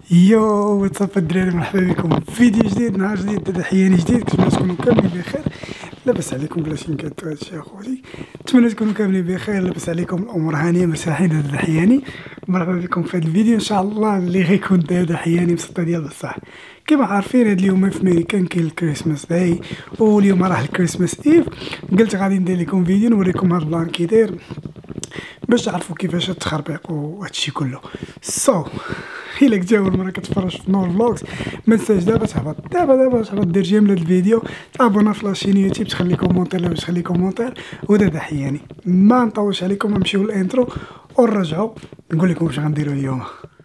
يو واتساب الدراري، مرحبا بكم في فيديو جديد، نهار جديد، تحياني جديد. كنتمنى تكونوا كاملين بخير. لاباس عليكم بلاش نكاتو هادشي اخوتي، نتمنى تكونوا كاملين بخير، لاباس عليكم الامور هانيه مرتاحين. هذا تحياني، مرحبا بكم في هذا الفيديو ان شاء الله اللي غيكون تحياني مسطه ديال بصح. كما عارفين هاد اليوم في امريكان كاين الكريسماس داي، واليوم راه الكريسماس ايف. قلت غادي ندير لكم فيديو نوريكم هاد البلان كي داير باش تعرفوا كيفاش تخربيق وهادشي كله. الا كنت اول مره كتفرج في نور فلوجز، ما تنساش دابا تهبط دير جيم لهاد الفيديو، تابونا في لاشين يوتيوب، تخلي كومونتير باش تخلي كومونتير. وهذا تحياني، ما نطولش عليكم، نمشيو للانترو ونرجعوا نقول لكم واش غنديروا اليوم.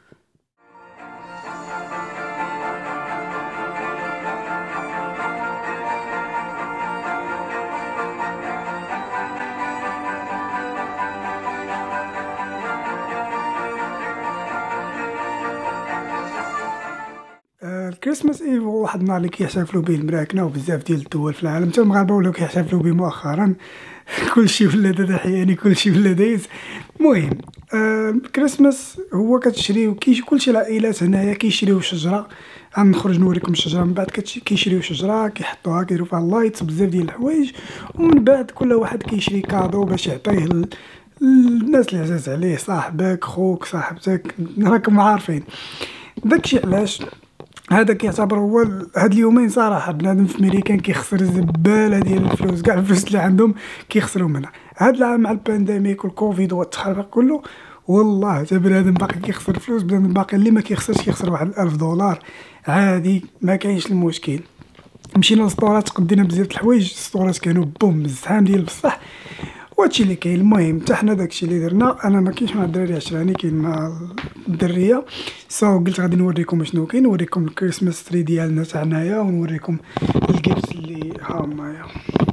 الكريسماس ايف هو واحد النهار اللي كيحتفلوا به المراكنه وبزاف ديال الدول في العالم، حتى المغاربه ولاو كيحتفلوا به مؤخرا. كلشي ولا دحياني، كلشي ولا دايز. المهم الكريسماس هو كتشريو كلشي العائلات هنايا كيشريو شجره. غنخرج نوريكم الشجره من بعد. كيشريو شجره، كيحطوها، كيديروا فيها اللايتس بزاف ديال الحوايج، ومن بعد كل واحد كيشري كادو باش يعطيه الناس اللي عزاز عليه، صاحبك، خوك، صاحبتك، راكم عارفين. داكشي علاش هذا كيعتبر هو هاد اليومين صراحه بنادم في امريكان كيخسر الزباله ديال الفلوس، كاع الفلوس اللي عندهم كيخسروا منها. هاد العام مع البانديميك والكوفيد والتخربيق كله، والله حتى بنادم باقي كيخسر فلوس. بنادم باقي اللي ما كيخسرش كيخسر واحد $1000 عادي، ما كاينش المشكل. مشينا للسطورات، قدينا بزاف د الحوايج، السطورات كانوا بوم زحام ديال بصح، وهادشي اللي كاين. المهم حتى حنا داكشي اللي درنا، انا ما كاينش مع الدراري عشراني، كاين مع الدريه. قلت غادي نوريكم شنو كاين، نوريكم الكريسماس تري ديالنا تاع هنايا، ونوريكم الجيفت اللي ها هما.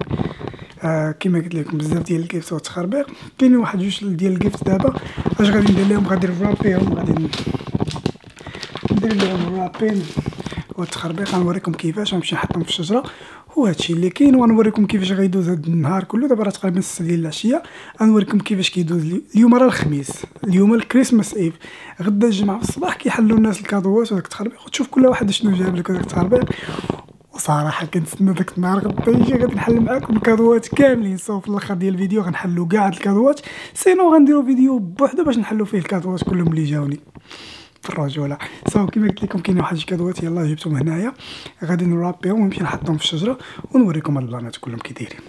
كما قلت لكم بزاف ديال الجيفت والتخربيق. كاين واحد جوج ديال الجيفت دابا اش غادي ندير لهم، غادي نرابيهم، غادي ندير لهم رابين والتخربيق. غنوريكم كيفاش غنمشي نحطهم في الشجره، وهادشي اللي كاين. ونوريكم كيفاش غيدوز هاد النهار كله. دابا راه تقريبا 6 ديال العشيه، غنوريكم كيفاش كيدوز. اليوم راه الخميس، اليوم الكريسماس ايف. غدا الجمعه في الصباح كيحلوا الناس الكادوات وداك التخربيق، وتشوف كل واحد شنو جاب لك هذاك التخربيق. وصراحه كنتسنى داك النهار غدا يجي، غادي نحل معاكم الكادوات كاملين. في الاخر ديال الفيديو غنحلوا كاع هاد الكادوات، سينو غنديروا فيديو بوحدو باش نحلوا فيه الكادوات كلهم اللي جاوني في الرجوله. كما قلت لكم كاين واحد الكادوات، يلاه جبتهم هنايا، غادي نرابيهم ونمشي نحطهم في الشجره ونوريكم هاد البلانات كلهم كي دايرين.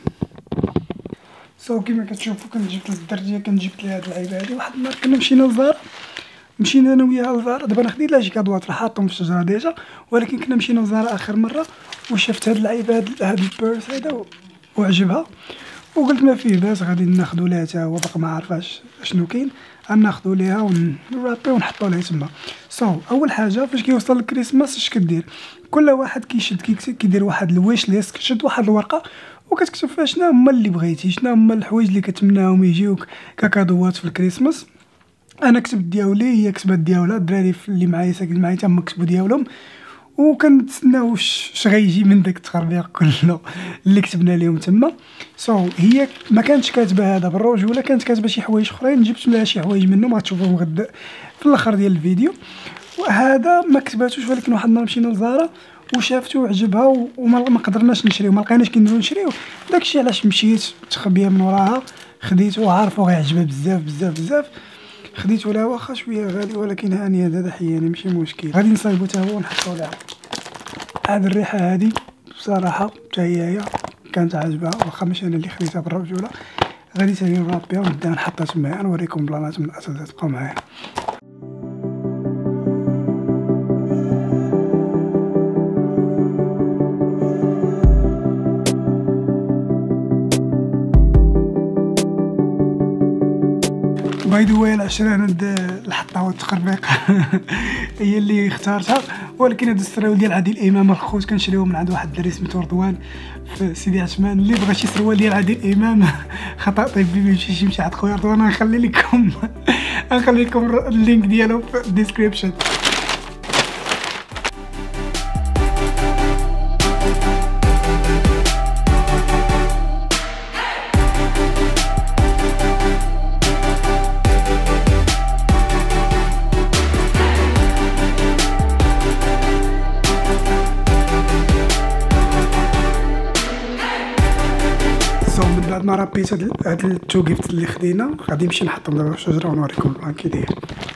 كما كتشوفوا كنت جبت الدرجيه، كنت جبت لها هاد اللعيبه هادي. واحد النهار كنا مشينا للزهر، مشينا انا وياها للزهر. دابا انا خديت لها شي كادوات راه حاطهم في الشجره ديجا، ولكن كنا مشينا للزهر اخر مره وشفت هاد اللعيبه، هاد البيرس هذا وعجبها، وقلت ما فيه باس غادي ناخذوا لها حتى هو. باقي ما عارفاش شنو كاين، غناخذوا ليها ونرابيو ونحطوا لها تما. اول حاجه فاش كيوصل الكريسماس اش كدير، كل واحد كيشد كيدير واحد الويش ليست، كتشد واحد الورقه وكتكتب فيها شنو هما اللي بغيتي، شنو هما الحوايج اللي كتمناهم يجيوك ككادوات في الكريسماس. انا كتبت دياولي، هي كتبت ديالها، الدراري اللي معايا ساكن معايا تما كتبوا ديالهم، وكنتسناو اش غيجي من داك التخربيق كله اللي كتبنا لهم تما. هي ما كانتش كاتبه هذا بالرجوله، كانت كاتبه شي حوايج اخرين، جبت لها شي حوايج منهم غتشوفوهم غدا في الاخر ديال الفيديو. وهذا ما كتباتوش، ولكن واحد النهار مشينا لزهره وشافته وعجبها، وما قدرناش نشريو، ما لقيناش كنديرو نشريو. داكشي علاش مشيت متخبيه من وراها، خديته وعارفو غيعجبها بزاف بزاف بزاف. خديته لها، واخا شويه غالي ولكن هاني، هذا حياني ماشي مشكل. غادي نصايبو حتى هو ونحطو لها. هاد الريحه هادي بصراحه حتى هي كانت عاجبها، واخا ماشي انا اللي خديتها بالرجوله. غادي تاني نرابيها ونبدا نحطها تما، نوريكم بلانات من الاساس، تبقاو معايا. باي ذا واي العشرة الحطه والتخربيق هي اللي اختارتها، ولكن هاد السراول ديال عادل امام الخوت كنشريوه من عند واحد الدري سميتو رضوان في سيدي عثمان. اللي بغى شي سروال ديال عادل امام خطا طيب بيه يمشي عند خويا رضوان. غنخلي لكم اللينك ديالو في الديسكريبشن. بعد ما ربيت هاد التوقيفت اللي خدينا غادي نمشي نحطهم دابا في الشجره ونوريكم البلان كي داير.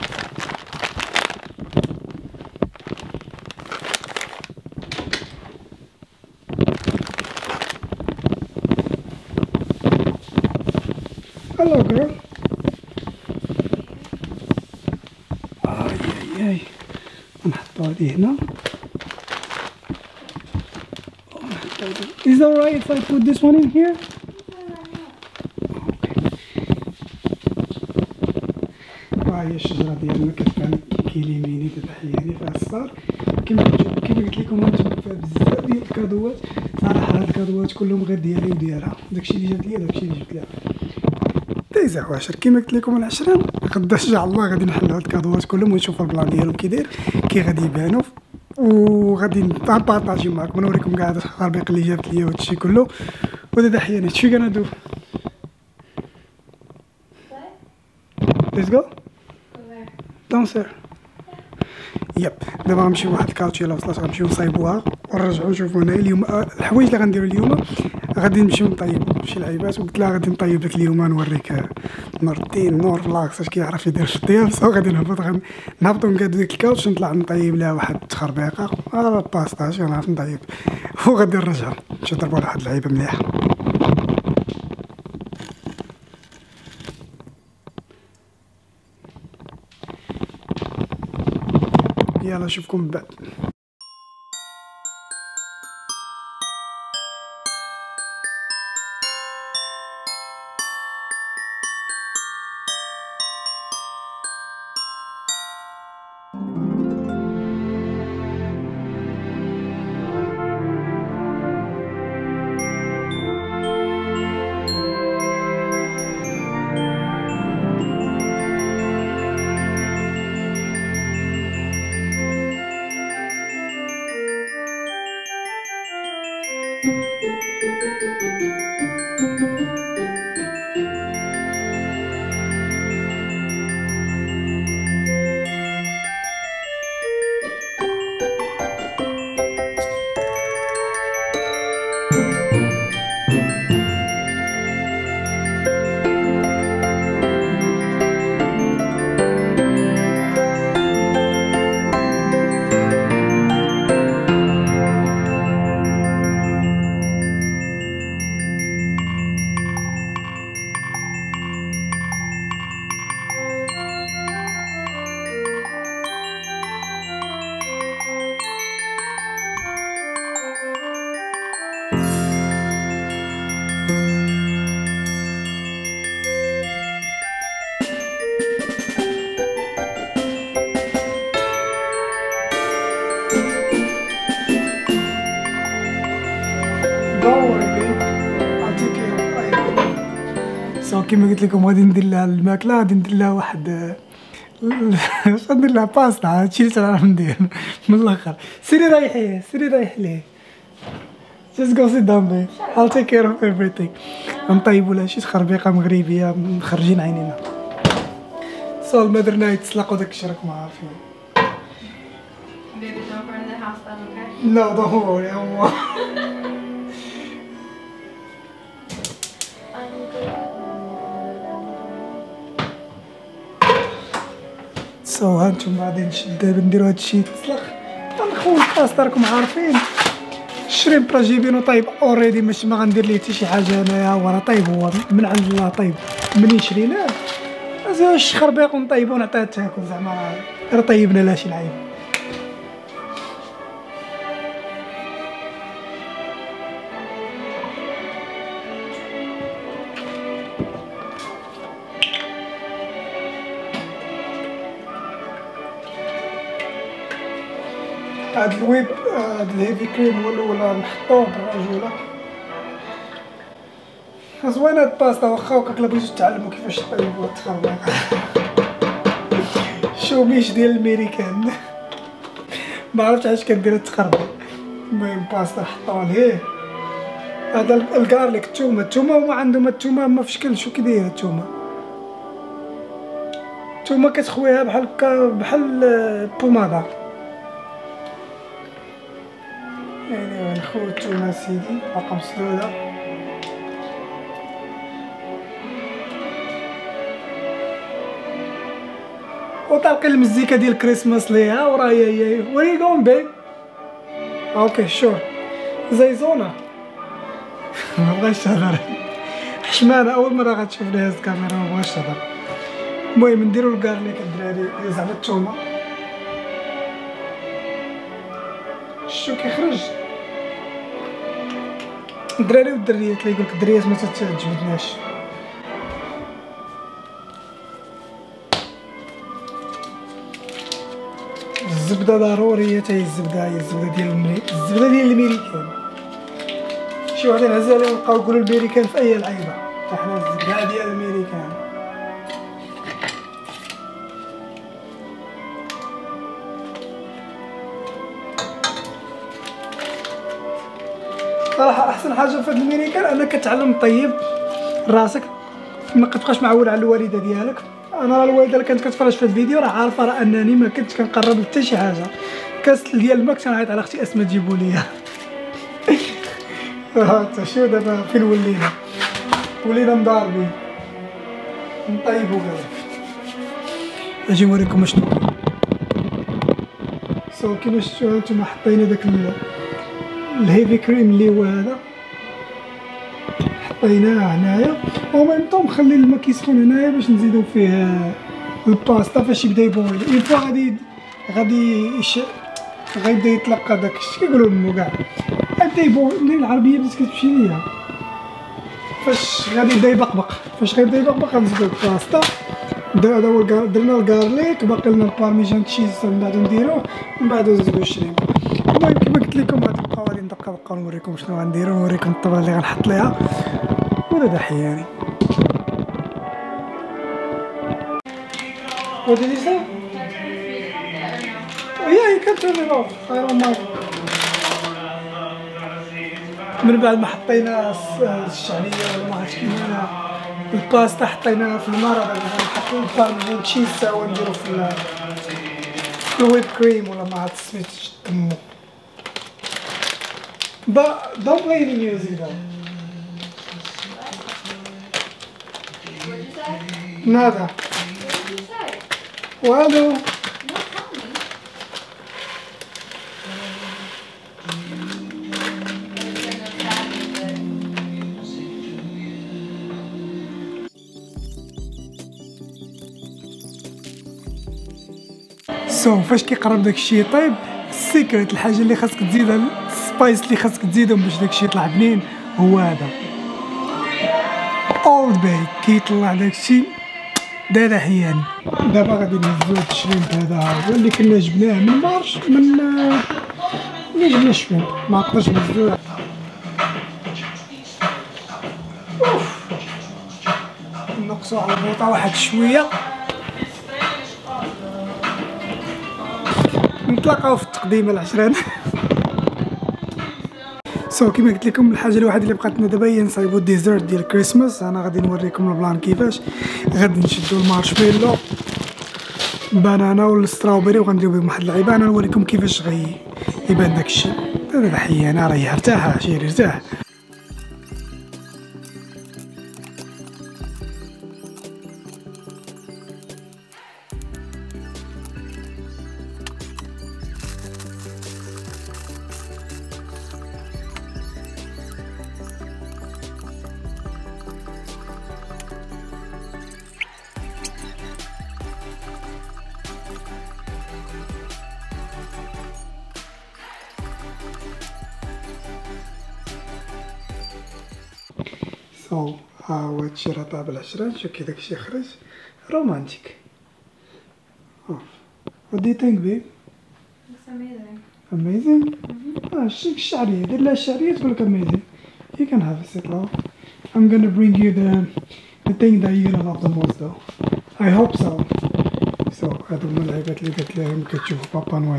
Hello girl. اي نحطو هادي هنا. Is that right if I put this one in here? هي الشجره ديالنا كتبان كيليميني تحياني فيها الصار. كما قلت لكم غنجيب فيها بزاف ديال الكادوات صراحه. هاد الكادوات كلهم غير ديالي وديالها، داكشي اللي جات ليا داكشي اللي جبت لها. دايز عواشر كما قلت لكم العشرة غدا ان شاء الله غادي نحلوا هاد الكادوات كلهم ونشوفوا البلان ديالهم كي داير كي غادي يبانوا، وغادي نبارطاجي معكم ونوريكم كاع هاد الخربيق اللي جابت ليا وهادشي كله. ودابا حياني شنو كندو؟ Let's go downstairs. يب دابا غنمشيو واحد الكاوتشي يلاه وصلات غنمشيو نصايبوها ونرجعو نشوفو هنايا اليوم الحوايج اللي غنديرو اليوم. غادي نمشيو نطيبو شي لعيبات وقلت لها غادي نطيب لك اليوم نوريك نور الدين نور فلاكس اش كيعرف يدير في الطياب. سو غادي نهبطو نقادو ديك الكاوتش نطلع نطيب لها واحد التخربيقه الباستا اش غنعرف نطيب وغادي نرجع نمشيو نضربو واحد اللعيبه مليحه. يلا نشوفكم من بعد. كما قلت لكم غادي ندير لها الماكله، غادي ندير لها واحد ندير لها باستا. هادشي اللي تنعرف ندير من الاخر. سيري رايحي سيري رايح ليه. Just go sit down babe. I'll take care of everything. غنطيبوا لها شي تخربيقه مغربيه مخرجين عينينا. So المدر نايت تسلقوا داك الشرك ما عارفين. Baby, don't burn the house down, okay? No, don't worry. سو هانتوما غادي نشد نديرو هادشي يتسلق غنخوي الباستا راكم عارفين. الشريمب راه جايبينو طيب اوريدي، ماشي ما غندير ليه حتى شي حاجه انايا. هو راه طيب، هو من عند الله طيب. منين شريناه زعما شي خربيق ونطيبو ونعطيها تاكل. زعما راه طيبنا لها شي لعيب. هاد الويب هاد الهيفي كريم هو الاول نحطوه بالرجوله. زوينه هاد الباستا واخا هكاك لا بغيتو تعلموا كيفاش طيبوا هاد الخربيقه. شو ميش ديال الامريكان. ما عرفتش علاش كدير هاد التخربيق. المهم باستا حطوها ليه. هذا الكارليك الثومه هما عندهم الثومه ما في شكل. شو كي دايره الثومه؟ الثومه كتخويها بحال هكا بحال البوماده. يعني نخوي الثومه سيدي باقا مسدوده. وطالقين المزيكا ديال كريسماس ليها وراه هي وين يو جون بيب. اوكي شور زي زونا. مبغاش تهضر حشمانه اول مره غتشوفني هاز الكاميرا مبغاش تهضر. المهم نديرو الكارليك الدراري زعما الثومه شو كيخرج. الدراري والدريات اللي يقولك الدريات ما تتجبدناش. الزبده ضروريه حتى هي الزبده ديال الميريكان. شي واحد نهز عليهم بقاو يقولوا الميريكان في اي لعيبه حنا الزبده ديال الميريكان. صراحه احسن حاجه في هاد الميريكان انك كتعلم طيب راسك ما كتبقاش معول على الوالده ديالك. انا الوالده اللي كانت كتفرج في الفيديو راه عارفه راه انني ما كنتش كنقرب حتى شي حاجه. كاس ديال الماء كنت نعيط على اختي اسماء تجيبوا ليا. شو دابا فين ولينا مضاربين نطيبوا غير. اجي نوريكم اشنو كيما شفتوا هانتوما حطينا داك الهيفي كريم اللي هو هذا حطيناه هنايا وميم طون مخلي الماء كيسخن هنايا باش نزيدو فيه الباستا فاش يبدا يبويل. اون فوا غيبدا يتلقى داك الشيء كيقولوا لمو كاع غيبدا يبويل. من العربيه بدات كتمشي ليا فاش غادي يبدا يبقبق. فاش غيبدا يبقبق غنزيدو الباستا. هذا هو درنا الكارليك باقي لنا البارميجان تشيز من بعد نديروه من بعد نزيدو الشريمب. المهم كما قلت لكم غتبقاو غادي ندقق نوريكم شنو غنديرو نوريكم الطبله اللي غنحط ليها ولا حياني. What did you say? Yeah, you can turn it off. I don't mind. من بعد ما حطينا الشعريه ولا ما عرفتش كيما الباستا حطيناها في الماء راه غنحطو البارميجان تشيز سوا نديرو في الويب كريم ولا ما عرفت سميتو تمو. Don't play any music though. What'd you say? Nada. What did you say? Well, No, tell me. فاش كيقرب داكشي يطيب السيكريت الحاجه اللي خاصك تزيدها السبايس اللي خاصك تزيدهم باش داكشي يطلع بنين هو هذا اولد باي. كيطلع داكشي دادا حياني. دابا غادي نهزو هاد الشريمب هذا هو اللي كنا جبناه من مارش ملي جبنا الشريمب ما نقدرش نهزوه. نقصو على البوطه واحد شويه. نتلاقاو في التقديمه العشرين. كيما قلت لكم الحاجه الوحيده اللي بقاتنا دابا هي نصايبو الديزرت ديال كريسماس. انا غادي نوريكم البلان كيفاش. غادي نشدو المارشميلو بانانا والستراوبيري وغنديرو بهم واحد اللعيبه. انا نوريكم كيفاش يبان داكشي. هذا حي انا راه ارتاح شيري ارتاح. ها هو هادشي راه طاب العشرة. شوف كي داكشي خرج رومانتيك. What do you think babe? It's amazing. Amazing? الشعرية دير لها الشعرية تقولك amazing. You can have a sit now. I'm gonna bring you the thing that you're gonna love the most though. I hope so. هادو هما اللعيبات اللي درت لهم كتشوفو بابا نويل.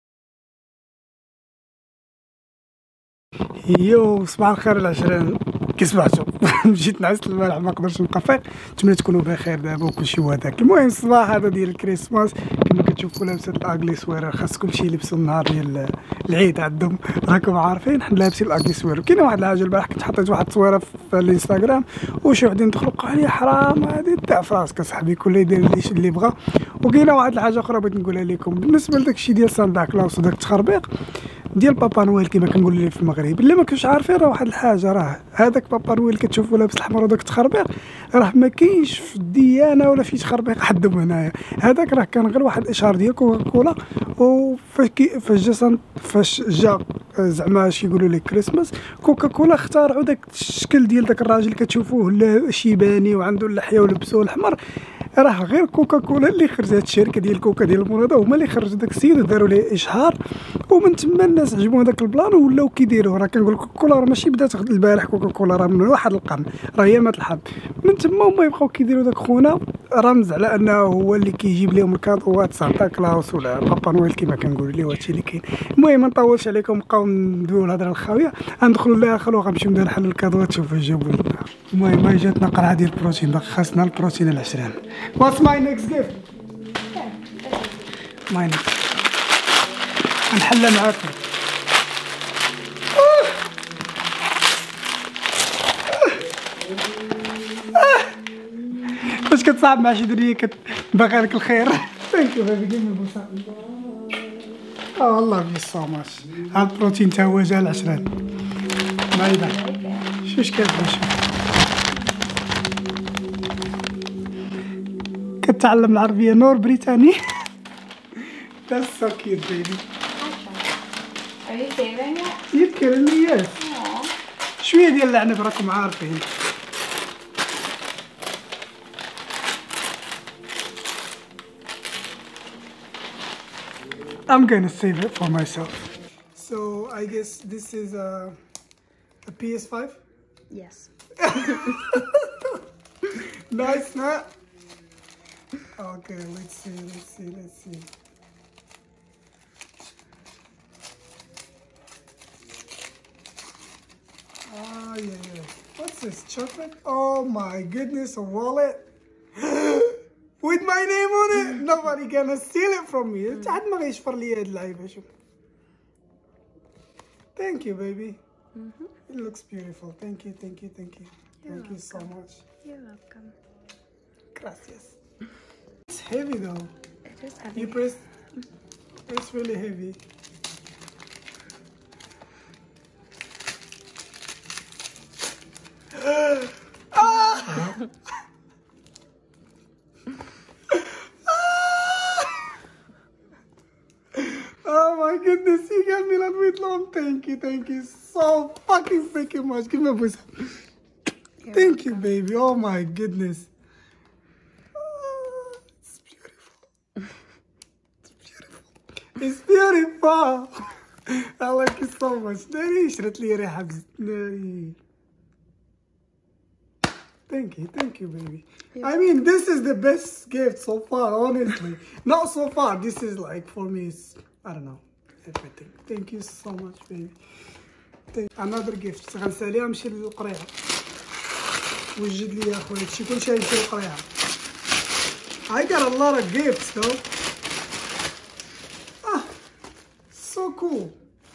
يو صباح الخير العشرين. كي سمعتو مشيت نعست البارح ما قدرتش نبقى فايق. نتمنى تكونوا بخير دابا وكلشي هو هذاك. المهم الصباح هذا ديال الكريسماس كما كتشوفوا لابسه الاغلي سوير، خاصكم شي يلبسوا النهار ديال العيد عندهم، راكم عارفين حنا لابسين الاغلي سوير. كاينه واحد الحاجه البارح كنت حطيت واحد التصويره في الانستغرام وشي وحدين دخلوا قالوا لي حرام هذه تاع فراسك اصاحبي، كل يدير اللي بغا. وكاينه واحد الحاجه اخرى بغيت نقولها لكم بالنسبه لداك الشيء ديال سانتا كلاوس وداك التخربيق ديال بابا نويل كما كنقول لي في المغرب. اللي ما كنتش عارفين راه واحد الحاجه، راه هذاك بابا نويل كتشوفوا لابس الاحمر وداك التخربيق راه ما كاينش في الديانه ولا في تخربيق عندهم هنايا. هذاك راه كان غير واحد الاشهار ديال كوكا كولا. فاش جا زعما شي يقولوا لك كريسماس، كوكا كولا اخترعوا داك الشكل ديال داك الراجل كتشوفوه شيباني وعنده اللحيه ولبسوه الاحمر. راه غير كوكا كولا اللي خرجت الشركه ديال كوكا ديال المناضه هما اللي خرجوا داك السيد وداروا ليه اشهار، ومن تما الناس عجبهم هذاك البلان ولاو كيديروه. راه كنقول كوكا كولا راه ماشي بدات البارح، كوكا كولا راه من واحد القرن، راه هي مات الحظ. من تما هما يبقاو كيديروا داك خونا رمز على انه هو اللي كيجيب لهم الكادوات، سانتا كلاوس ولا بابا نويل كما كنقولوا ليه. هادشي اللي كاين. المهم ما نطولش عليكم، بقاو ندويو الهضره الخاويه، غندخلوا لها غنمشيو نبداو نحلوا الكادوات نشوفوا جابوا لنا. المهم هاي جاتنا قرعه ديال البروتين، باقي خاصنا البروتين العشرين. What's my next gift? My next. نحلها معاكم. فاش كتصاحب مع شي دريه باغي لك الخير. ثانك يو بيبي جيب مي بوسه. والله في سو ماتش. هاد البروتين تا هو جا العشرين. ما يبان. شوش كتبان. كتعلم العربية نور بريطاني. That's so cute baby. Are you saving it? يذكر لي ياس. شوية ديال العنب راكم عارفين. I'm gonna save it for myself. So I guess this is a PS5? Yes. Nice, huh? Okay, let's see. Oh yeah. What's this? Chocolate? Oh my goodness, a wallet with my name on it. Nobody gonna steal it from me. عاد ما غيشفر لي هاد اللعيبة. شوف. Thank you, baby. It looks beautiful. Thank you. Thank you so much. You're welcome. Gracias. It's heavy though. It is heavy. You press. It's really heavy. Oh my goodness, you got me that with long. Thank you so fucking freaking much. Give me a boost. Thank you, baby. Oh my goodness. It's beautiful. It's beautiful. I like it so much. ناري شرت لي ريحة ناري. Thank you, baby. I mean, this is the best gift so far, honestly. Not so far. This is like for me. It's, I don't know, everything. Thank you so much, baby. Another gift. غنساليها نمشي للقريعة. وجد لي يا خويا هادشي كلشي غيمشي للقريعة. I got a lot of gifts though. So cool.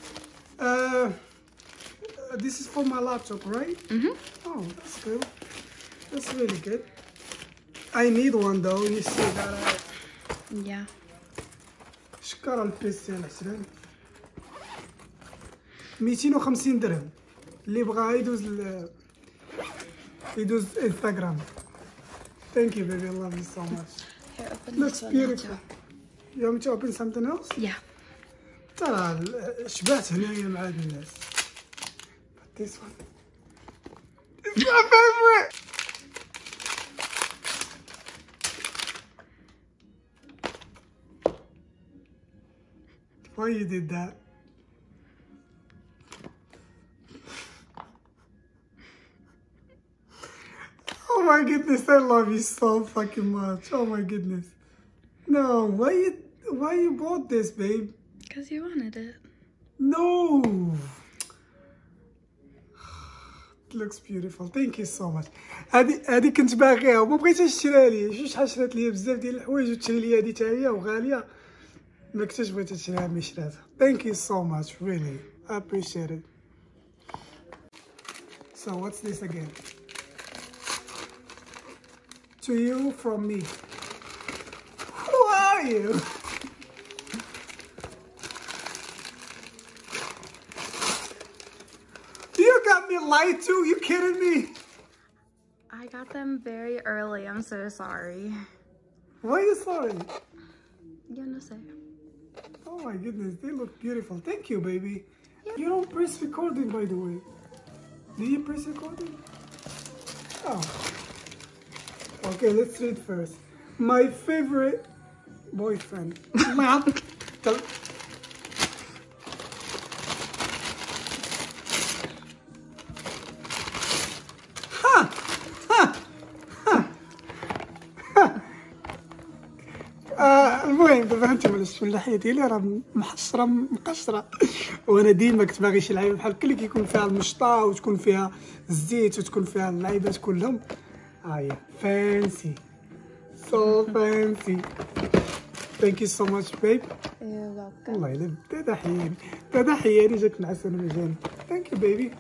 This is for my laptop, right? Oh, that's good. That's really good. I need one though. You see that? Yeah. شكرا البيسي العشرين. 250 درهم. اللي بغا يدوز انستغرام. Thank you, baby. I love you so much. Here, open Looks this one beautiful. too. You want me to open something else? Yeah. ترى شبعت هنايا مع هاد الناس. But this one. It's my favorite. Why you did that? Oh my goodness, I love you so fucking much. Oh my goodness. No, why you bought this, babe? Because you wanted it. No. It looks beautiful. Thank you so much. هذه كنت باغيها وما بغيتهاش تشريها لي. شحال شرات لي بزاف ديال الحوايج وتشري لي هذه حتى هي وغاليه. ما كنتش بغيت تشريها مي شراتها. Thank you so much. Really. I appreciate it. So what's this again? To you from me. Who are you? You got me lied to? You kidding me? I got them very early. I'm so sorry. Why are you sorry? You know, say. Oh my goodness, they look beautiful. Thank you, baby. Yep. You don't press recording, by the way. Do you press recording? Oh. Okay, let's read first. My favorite boyfriend. المهم دابا انتم ولا شفتوا اللحيه ديالي راه محشره مقشره وانا ديما كنت باغي شي لعيبه بحال اللي كيكون فيها المشطه وتكون فيها الزيت وتكون فيها اللعيبات كلهم. هي فانسي so fancy. Thank you so much babe. You're welcome. الله يلم دادا حياني جاك نعس انا مجاني. Thank you baby.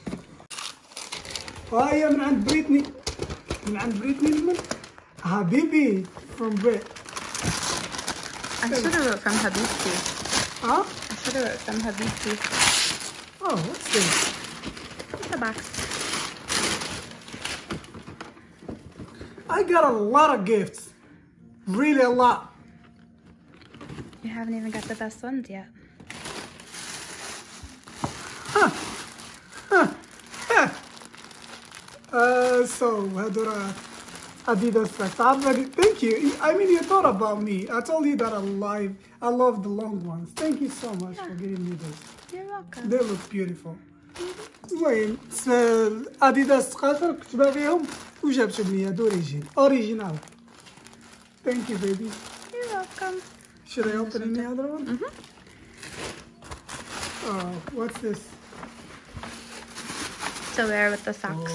وهي من عند بريتني من حبيبي from Brit. I should have wrote from Habibti. Huh? I should have wrote from Habibti. Oh, what's this? The box. I got a lot of gifts. Really a lot. You haven't even got the best ones yet. So هادو Adidas socks. Thank you. I mean, you thought about me. I told you that I love the long ones. Thank you so much for giving me this. You're welcome. They look beautiful. المهم Adidas تقاشر كنت باغيهم وجابتهم لي هادو اوريجينال. Thank you baby. You're welcome. Should I open any other one? Oh, what's this? To wear with the socks.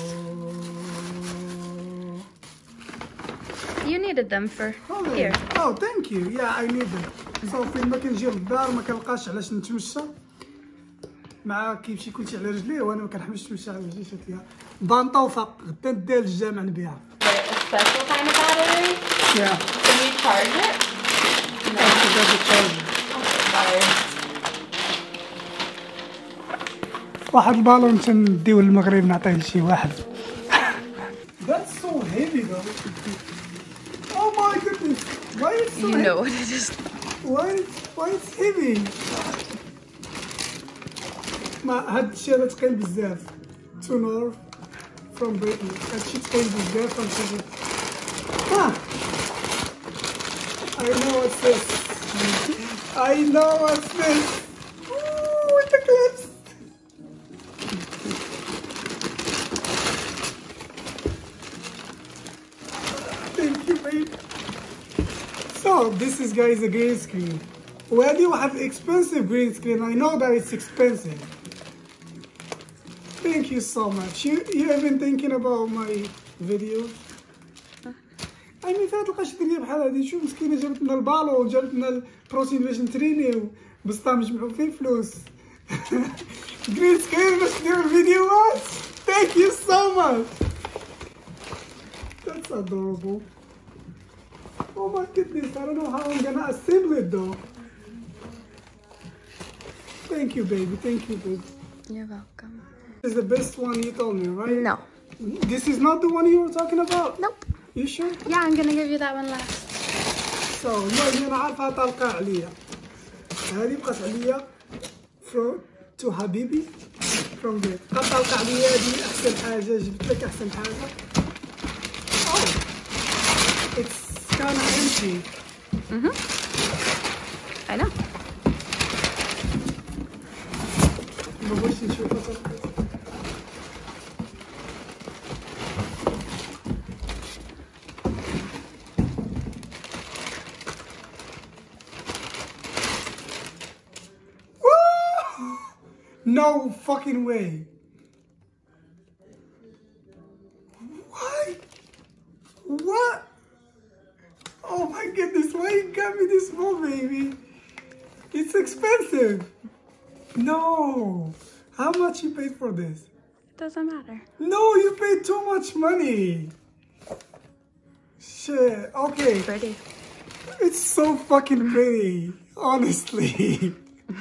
You needed them for here. Oh, thank you. Yeah, I need them. So فين ما كنجي للدار ما كنلقاش علاش نتمشى مع كيمشي كلشي على رجليه وانا ما كنحبش نمشي على رجلي. شفت ليها بانطا وفاق غدا ندير للجامع نبيعها. A special kind of battery? Yeah. Can you charge it? No. واحد البالون تنديو للمغرب نعطيه لشي واحد. That's so heavy though. Oh my goodness. Why is it so heavy? You know what it is. Why it's heavy? ما هاد الشيء هذا ثقيل بزاف. To North from Britain. هاد الشيء ثقيل بزاف ونشوفو. I know what's this. I know what's this. Ooh, with the clips. Thank you, babe. So this is, guys, a green screen. Where do you have expensive green screen? I know that it's expensive. Thank you so much. You have been thinking about my videos. I mean, فات لقاش الدنيا بحال هادي. شوف مسكينه جابت لنا البالون وجابت لنا البروتين باش نترينيو بسطا نجمعو فيه الفلوس. جرين سكرين باش نديرو الفيديوهات. Thank you so much. That's adorable. Oh my goodness, I don't know how I'm gonna assemble it though. Thank you, baby. Thank you, baby. You're welcome. This is the best one you told me, right? No. This is not the one you were talking about? Nope. You sure? Yeah, I'm gonna give you that one last. So, المهم أنا عارفها طالقة عليا. هذه بقات عليا from to حبيبي from there. بقات طالقة عليا هذه أحسن حاجة. جبت لك أحسن حاجة. Oh, it's kind of empty. I know. ما بغيتش نشوفها طالقة. No fucking way. Why you got me this ball, baby? It's expensive. No. How much you paid for this? It doesn't matter. No, you paid too much money. Shit. Okay. Pretty. It's so fucking pretty. Honestly.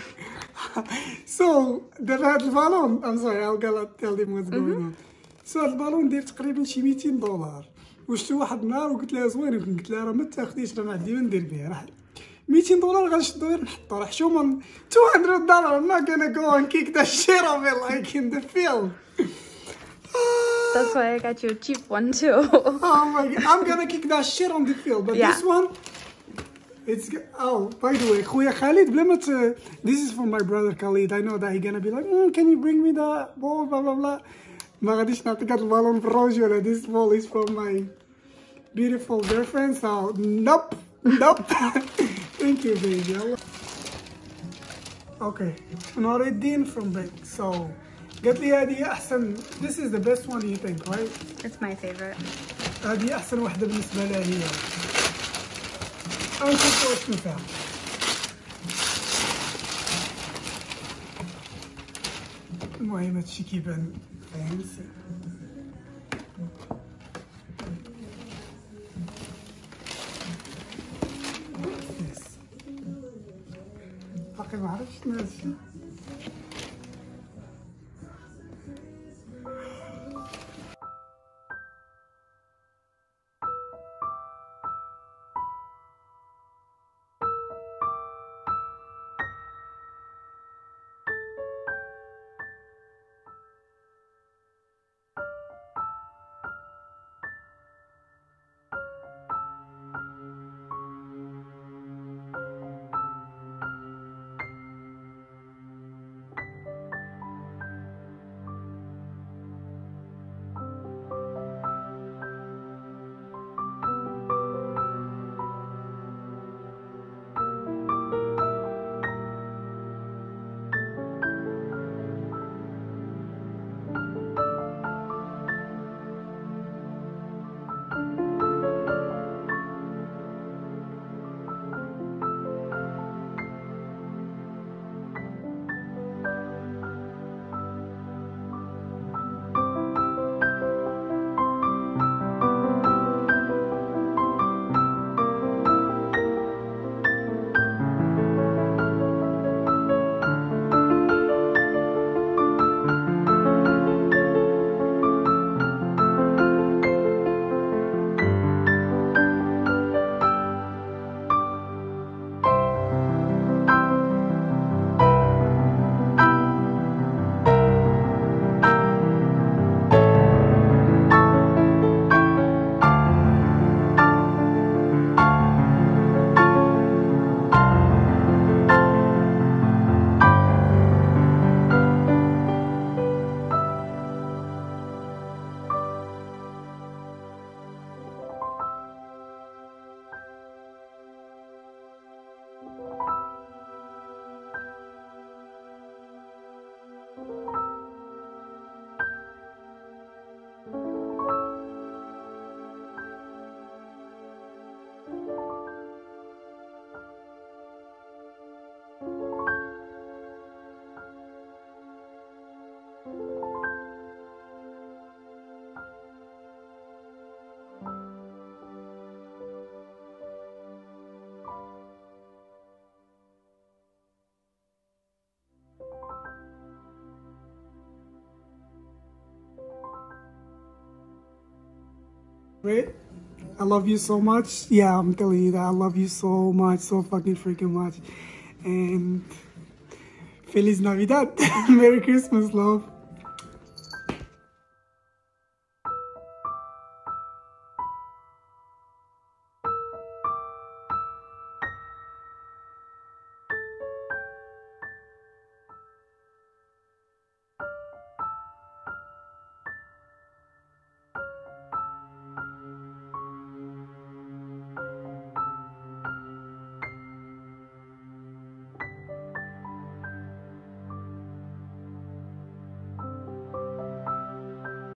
So, هاد البالون I'm sorry, I'll gotta tell them what's going on. So, هاد البالون داير تقريبا شي $200. وشتو واحد النهار وقلت لها زوين، قلت لها راه ما تاخديش، راه ما عندي ما ندير بها، راه $200 غنشدو غير نحطو، راه حشومه $200. I'm not gonna go and kick the shit of it like in the field. That's why I got you a cheap one too. Oh my god, I'm gonna kick that shit on the field, but this one, it's, oh, by the way, خويا Khalid, this is for my brother Khalid. I know that he's gonna be like, can you bring me the ball, blah blah blah. ما غاديش نعطيك هاد البالون بالرجولة. This ball is from my beautiful girlfriend, so nope. Thank you, baby. Okay, نور الدين from Bank. So قالت لي هذه أحسن. This is the best one you think, right? It's my favorite. هذه أحسن واحدة بالنسبة لها هي. نشوف واش فيها. المهم هادشي كيبان فانسي. باقي ما عرفتش شنو هادشي. Great. I love you so much. Yeah, I'm telling you that I love you so much, so fucking freaking much. And Feliz Navidad. Merry Christmas, love.